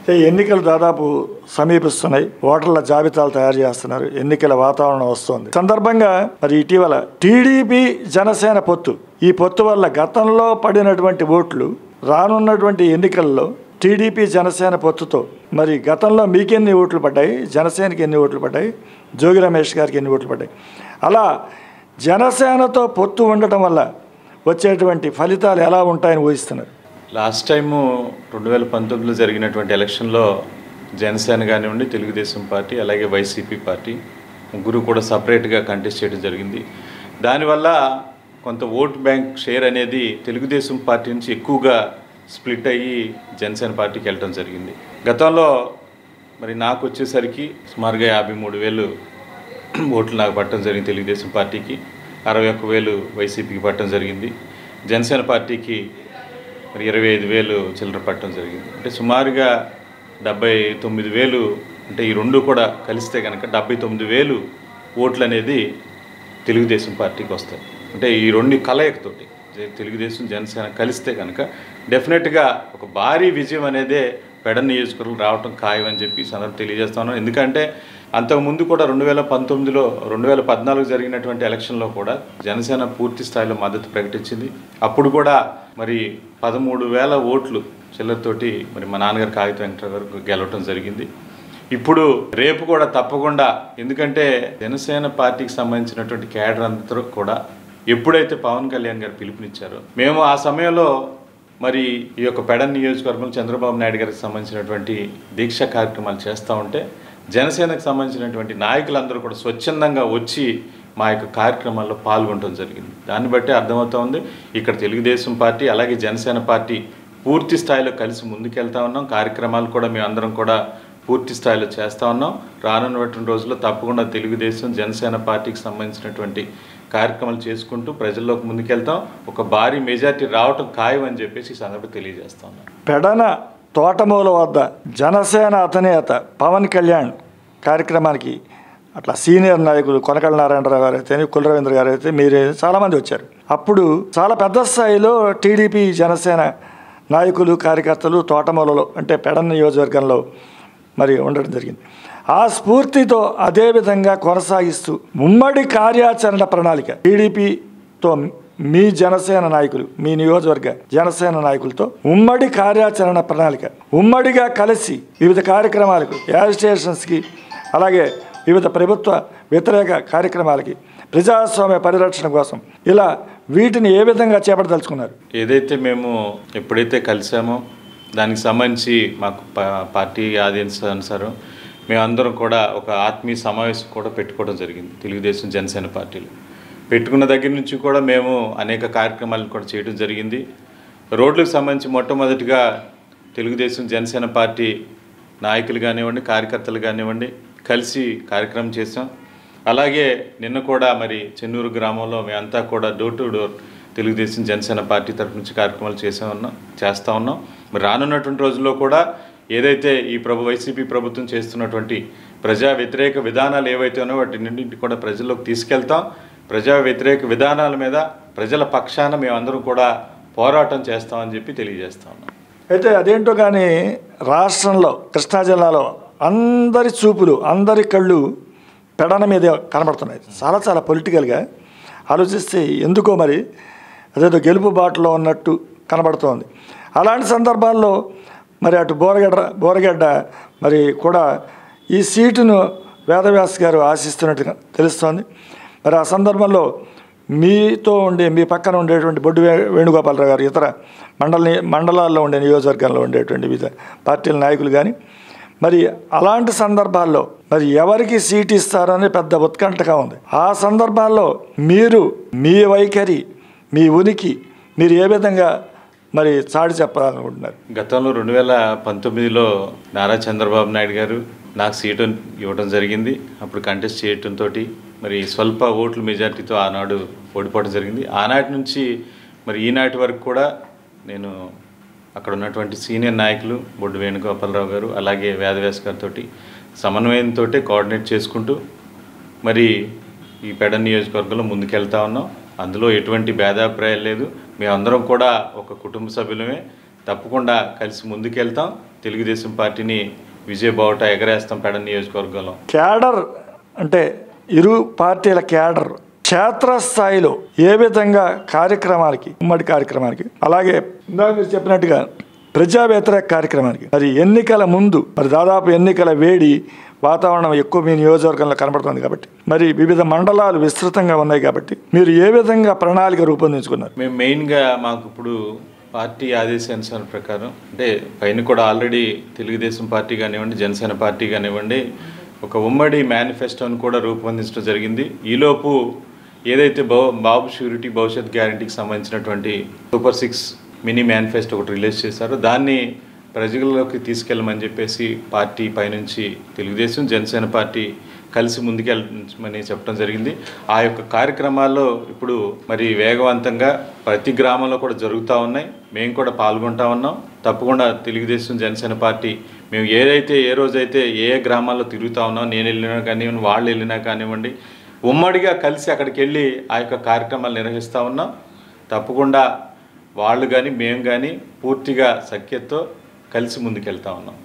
ఎన్నికలు దాదాపు సమీపిస్తున్నాయి. ఓటర్ల జాబితాలు తయారు చేస్తున్నారు. ఎన్నికల వాతావరణం వస్తుంది. సందర్భంగా మరి ఇటీవల టీడీపీ జనసేన పొత్తు, ఈ పొత్తు వల్ల గతంలో పడినటువంటి ఓట్లు రానున్నటువంటి ఎన్నికల్లో టీడీపీ జనసేన పొత్తుతో మరి గతంలో మీకెన్ని ఓట్లు పడ్డాయి, జనసేనకి ఎన్ని ఓట్లు పడ్డాయి, జోగి రమేష్ గారికి ఎన్ని ఓట్లు పడ్డాయి, అలా జనసేనతో పొత్తు ఉండటం వల్ల వచ్చేటువంటి ఫలితాలు ఎలా ఉంటాయని ఊహిస్తున్నారు? లాస్ట్ టైము 2019లో జరిగినటువంటి ఎలక్షన్లో జనసేన కానివ్వండి, తెలుగుదేశం పార్టీ అలాగే వైసీపీ పార్టీ ముగ్గురు కూడా సపరేట్గా కంటెస్ట్ చేయడం జరిగింది. దానివల్ల కొంత ఓట్ బ్యాంక్ షేర్ అనేది తెలుగుదేశం పార్టీ నుంచి ఎక్కువగా స్ప్లిట్ అయ్యి జనసేన పార్టీకి వెళ్ళడం జరిగింది. గతంలో మరి నాకు వచ్చేసరికి సుమారుగా 53,000 ఓట్లు నాకు పట్టడం జరిగింది. తెలుగుదేశం పార్టీకి 61,000 వైసీపీకి పట్టడం జరిగింది. జనసేన పార్టీకి మరి 25,000 చిల్లర పట్టడం జరిగింది. అంటే సుమారుగా 79,000, అంటే ఈ రెండు కూడా కలిస్తే కనుక 79,000 ఓట్లు అనేది తెలుగుదేశం పార్టీకి వస్తాయి. అంటే ఈ రెండు కలయికతోటి తెలుగుదేశం జనసేన కలిస్తే కనుక డెఫినెట్గా ఒక భారీ విజయం అనేదే పెడ నియోజకవర్గం రావటం ఖాయం అని చెప్పి సందర్భం తెలియజేస్తాను. ఎందుకంటే అంతకుముందు కూడా 2019లో 2014 జరిగినటువంటి ఎలక్షన్లో కూడా జనసేన పూర్తి స్థాయిలో మద్దతు ప్రకటించింది. అప్పుడు కూడా మరి 13,000 ఓట్లు చిల్లరతోటి మరి మా నాన్నగారు కాగిత వెంకట గారు గెలవటం జరిగింది. ఇప్పుడు రేపు కూడా తప్పకుండా, ఎందుకంటే జనసేన పార్టీకి సంబంధించినటువంటి క్యాడర్ అందరూ కూడా ఎప్పుడైతే పవన్ కళ్యాణ్ గారు పిలుపునిచ్చారో మేము ఆ సమయంలో మరి ఈ యొక్క పెడన్ నియోజకవర్గం చంద్రబాబు నాయుడు గారికి సంబంధించినటువంటి దీక్ష కార్యక్రమాలు చేస్తూ ఉంటే జనసేనకు సంబంధించినటువంటి నాయకులందరూ కూడా స్వచ్ఛందంగా వచ్చి మా యొక్క కార్యక్రమాల్లో పాల్గొనడం జరిగింది. దాన్ని బట్టి అర్థమవుతోంది ఇక్కడ తెలుగుదేశం పార్టీ అలాగే జనసేన పార్టీ పూర్తి స్థాయిలో కలిసి ముందుకెళ్తా ఉన్నాం. కార్యక్రమాలు కూడా మేము అందరం కూడా పూర్తి స్థాయిలో చేస్తూ ఉన్నాం. రానున్నటువంటి రోజుల్లో తప్పకుండా తెలుగుదేశం జనసేన పార్టీకి సంబంధించినటువంటి కార్యక్రమాలు చేసుకుంటూ ప్రజల్లోకి ముందుకెళ్తాం. ఒక భారీ మెజార్టీ రావటం ఖాయం అని చెప్పేసి ఈ సందర్భంగా తెలియజేస్తా ఉన్నాం. పెడన తోటమూల వద్ద జనసేన అధినేత పవన్ కళ్యాణ్ కార్యక్రమానికి అట్లా సీనియర్ నాయకులు కొనకళ్ళ నారాయణరావు గారు అయితే, కుల రవీంద్ర గారు అయితే, మీరు చాలామంది వచ్చారు. అప్పుడు చాలా పెద్ద స్థాయిలో టీడీపీ జనసేన నాయకులు కార్యకర్తలు తోటమూలలో అంటే పెడన నియోజకవర్గంలో మరి ఉండడం జరిగింది. ఆ స్ఫూర్తితో అదేవిధంగా కొనసాగిస్తూ ఉమ్మడి కార్యాచరణ ప్రణాళిక టీడీపీతో మీ జనసేన నాయకులు, మీ నియోజకవర్గ జనసేన నాయకులతో ఉమ్మడి కార్యాచరణ ప్రణాళిక ఉమ్మడిగా కలిసి వివిధ కార్యక్రమాలకు, యాజిటేషన్స్కి, అలాగే వివిధ ప్రభుత్వ వ్యతిరేక కార్యక్రమాలకి, ప్రజాస్వామ్య పరిరక్షణ కోసం ఇలా వీటిని ఏ విధంగా చేపట్టదలుచుకున్నారు? ఏదైతే మేము ఎప్పుడైతే కలిసామో దానికి సంబంధించి మాకు పార్టీ ఆదేశానుసారం మేమందరం కూడా ఒక ఆత్మీయ సమావేశం కూడా పెట్టుకోవడం జరిగింది. తెలుగుదేశం జనసేన పార్టీలు పెట్టుకున్న దగ్గర నుంచి కూడా మేము అనేక కార్యక్రమాలను కూడా చేయడం జరిగింది. రోడ్లకు సంబంధించి మొట్టమొదటిగా తెలుగుదేశం జనసేన పార్టీ నాయకులు కానివ్వండి, కార్యకర్తలు కానివ్వండి కలిసి కార్యక్రమం చేసాం. అలాగే నిన్న కూడా మరి చెన్నూరు గ్రామంలో మేమంతా కూడా door to door Telugu Desam Janasena party తరఫు నుంచి కార్యక్రమాలు చేస్తూ ఉన్నాం. మరి రానున్నటువంటి రోజుల్లో కూడా ఏదైతే ఈ వైసీపీ ప్రభుత్వం చేస్తున్నటువంటి ప్రజా వ్యతిరేక విధానాలు ఏవైతే ఉన్నాయో వాటిన్నింటినీ కూడా ప్రజల్లోకి తీసుకెళ్తాం. ప్రజా వ్యతిరేక విధానాల మీద ప్రజల పక్షాన మేమందరం కూడా పోరాటం చేస్తామని చెప్పి తెలియజేస్తా ఉన్నాం. అయితే అదేంటో కానీ రాష్ట్రంలో కృష్ణా జిల్లాలో అందరి చూపులు, అందరి కళ్ళు పెడన మీదే కనబడుతున్నాయి. చాలా చాలా పొలిటికల్గా ఆలోచిస్తే ఎందుకో మరి అదేదో గెలుపు బాటలో ఉన్నట్టు కనబడుతోంది. అలాంటి సందర్భాల్లో మరి అటు బోరగడ్డ మరి కూడా ఈ సీటును వేదవ్యాస్ గారు ఆశిస్తున్నట్టుగా తెలుస్తోంది. మరి ఆ సందర్భంలో మీతో ఉండే, మీ పక్కన ఉండేటువంటి బొడ్డు వేణుగోపాలరావు గారు, ఇతర మండలాల్లో ఉండే నియోజకవర్గంలో ఉండేటువంటి వివిధ పార్టీల నాయకులు కానీ మరి అలాంటి సందర్భాల్లో మరి ఎవరికి సీట్ ఇస్తారని పెద్ద ఉత్కంఠగా ఉంది. ఆ సందర్భాల్లో మీరు మీ వైఖరి, మీ ఉనికి మీరు ఏ విధంగా మరి చాటి చెప్పాలనుకుంటున్నారు? గతంలో 2019లో నారా చంద్రబాబు నాయుడు గారు నాకు సీటు ఇవ్వడం జరిగింది. అప్పుడు కంటెస్ట్ చేయడంతో మరి స్వల్ప ఓట్ల మెజార్టీతో ఆనాడు ఓడిపోవడం జరిగింది. ఆనాటి నుంచి మరి ఈనాటి వరకు కూడా నేను అక్కడ ఉన్నటువంటి సీనియర్ నాయకులు బొడ్డు వేణుగోపాలరావు గారు అలాగే వేదవ్యాస్ గారితో సమన్వయంతో కోఆర్డినేట్ చేసుకుంటూ మరి ఈ పెడన్ నియోజకవర్గంలో ముందుకెళ్తా ఉన్నాం. అందులో ఎటువంటి భేదాభిప్రాయాలు లేదు. మేమందరం కూడా ఒక కుటుంబ సభ్యులమే. తప్పకుండా కలిసి ముందుకెళ్తాం. తెలుగుదేశం పార్టీని విజయబావుట ఎగరేస్తాం పెడ నియోజకవర్గంలో. క్యాడర్ అంటే ఇరు పార్టీల క్యాడర్ క్షేత్రస్థాయిలో ఏ విధంగా కార్యక్రమాలకి, ఉమ్మడి కార్యక్రమానికి, అలాగే ఇందాక మీరు చెప్పినట్టుగా ప్రజా వ్యతిరేక కార్యక్రమానికి, మరి ఎన్నికల ముందు మరి దాదాపు ఎన్నికల వేడి వాతావరణం ఎక్కువ మీ నియోజకవర్గంలో కనబడుతుంది కాబట్టి, మరి వివిధ మండలాలు విస్తృతంగా ఉన్నాయి కాబట్టి మీరు ఏ విధంగా ప్రణాళిక రూపొందించుకున్నారు? మేము మెయిన్గా మాకు ఇప్పుడు పార్టీ ఆదేశానుసార ప్రకారం అంటే పైన కూడా ఆల్రెడీ తెలుగుదేశం పార్టీ కానివ్వండి, జనసేన పార్టీ కానివ్వండి ఒక ఉమ్మడి మేనిఫెస్టోని కూడా రూపొందించడం జరిగింది. ఈలోపు ఏదైతే బాబు ష్యూరిటీ భవిష్యత్ గ్యారంటీకి సంబంధించినటువంటి సూపర్ 6 మినీ మేనిఫెస్టో ఒకటి రిలీజ్ చేశారు. దాన్ని ప్రజల్లోకి తీసుకెళ్ళమని చెప్పేసి పార్టీ పైనుంచి తెలుగుదేశం జనసేన పార్టీ కలిసి ముందుకెళ్ళమని చెప్పడం జరిగింది. ఆ యొక్క కార్యక్రమాల్లో ఇప్పుడు మరి వేగవంతంగా ప్రతి గ్రామంలో కూడా జరుగుతూ ఉన్నాయి. మేము కూడా పాల్గొంటా ఉన్నాం. తప్పకుండా తెలుగుదేశం జనసేన పార్టీ మేము ఏ రోజైతే ఏ గ్రామాల్లో తిరుగుతూ ఉన్నాం, నేను వెళ్ళినా కానివ్వండి, వాళ్ళు వెళ్ళినా కానివ్వండి, ఉమ్మడిగా కలిసి అక్కడికి వెళ్ళి ఆ యొక్క కార్యక్రమాలు నిర్వహిస్తూ ఉన్నాం. తప్పకుండా వాళ్ళు కానీ మేము కానీ పూర్తిగా సఖ్యతతో కలిసి ముందుకెళ్తా ఉన్నాం.